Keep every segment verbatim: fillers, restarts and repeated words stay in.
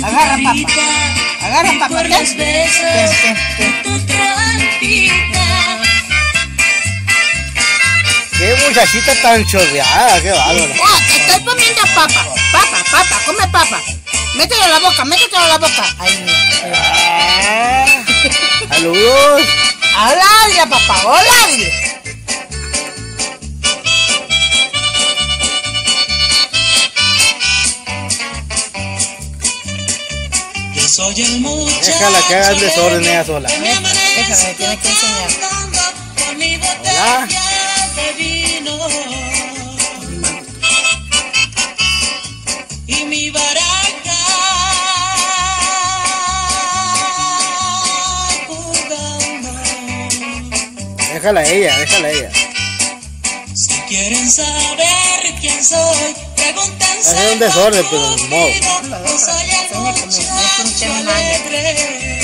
Agarra, papá. Agarra, papá. Ten, ten, ten, ten. Qué muchachita tan chorreada, qué bárbaro. Oh, te estoy poniendo papa. Papa, papa, come papa. Mételo a la boca, métetelo a la boca. Ay, ah, saludos. Hola, papá, hola. Soy el muchacho. Déjala que haga el desorden ella sola. Déjame, tienes que enseñar. Hola. Y mi baraca jugando. Déjala a ella, déjala a ella. Si quieren saber quién soy, pregúntense. Hace un desorden, pero de modo. Soy el muchacho alegre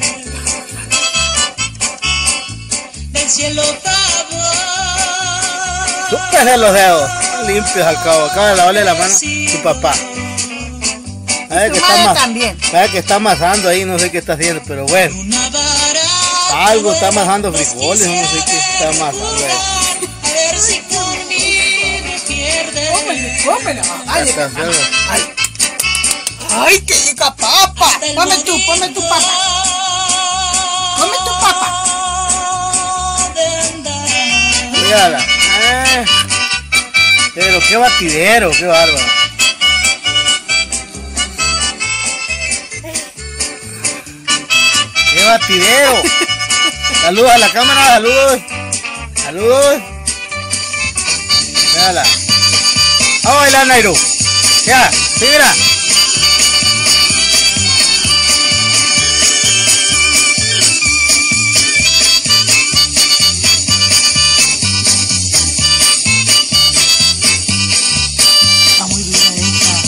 del cielo favor. Súpese los dedos, limpios al cabo. Acaba de lavarle la mano a su papá. Sabe que, está también. sabe que está amasando ahí, no sé qué está haciendo, pero bueno. Algo está amasando frijoles, no sé qué está amasando ahí. A ver si conmigo pierde. Cómele, cómele. Ay, Está haciendo. ay. Ay, qué rica papa. Come tú, come tu papa. Come tu papa. Mírala. Eh. Pero qué batidero, qué bárbaro. ¡Qué batidero! Saludos a la cámara, saludos. Saludos. Mírala. Vamos a bailar, Nairo. Ya, sí, mira. Está muy bien esta.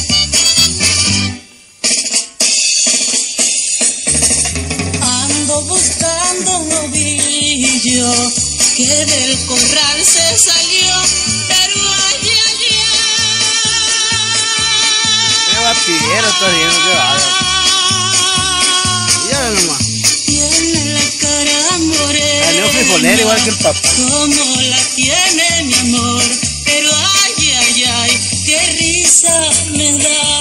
Ando buscando un novillo que del corral se salió, pero ay, ay, Qué batidero está viendo, qué bárbaro. Mírala nomás. tiene la cara morena. Salió frijolera igual que el papá. Como la tiene mi amor, pero ay, ay, ay, qué risa me da.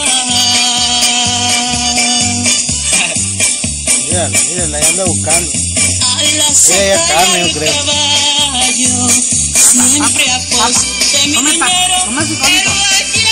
Mírala, mírala, ahí anda buscando. Ay, la Ella ya carne, yo el creo. caballo, siempre aposté mi Come papa, dinero, come frijolito. pero ay,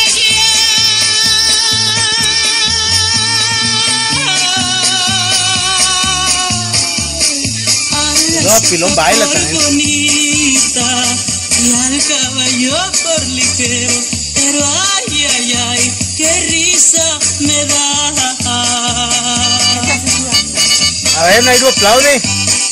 ay, ay. No, Pilón baila también. Bonita, y al caballo por ligero, pero ay, ay, ay, qué risa me da. A ver, Nairo, aplaude.